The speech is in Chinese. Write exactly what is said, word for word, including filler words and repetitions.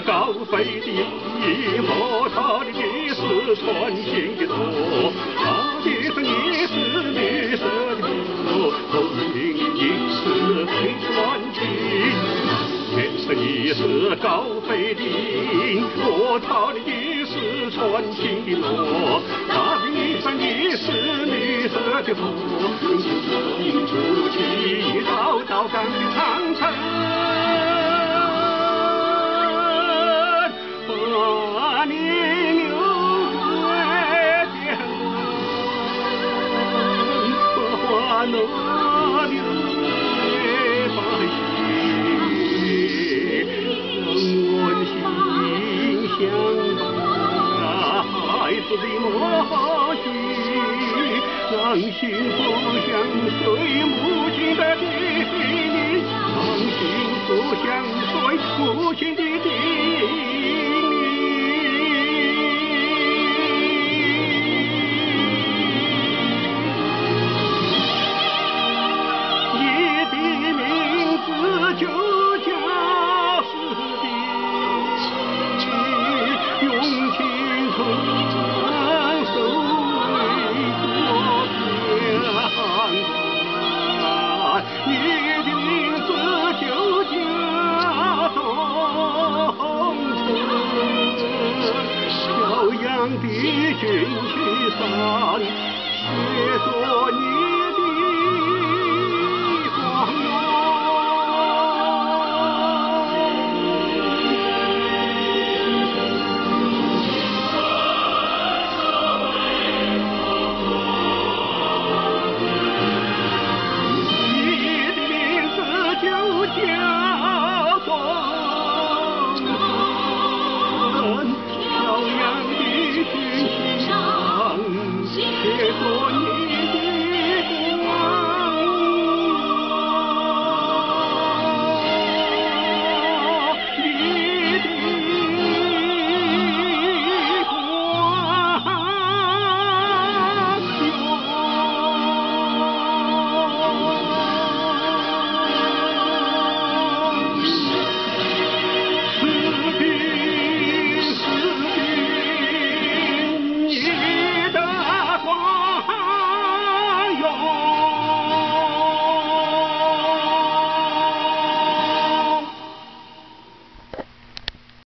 高飞的鹰和他的女是纯情的多，他的是你是绿色的布，红领你是飞传奇。天生你是高飞的鹰，和他的女是纯情的罗，他的女上你是绿色的布，引出去一道道钢的长城。 把你留在江南，把花落留在百姓，温馨相伴孩子的默许，让幸福相随母亲的叮咛，让幸福相随母亲的叮咛。 就叫是的，用青春守卫国边关，你的名字就叫东城，飘扬的军旗上写着你。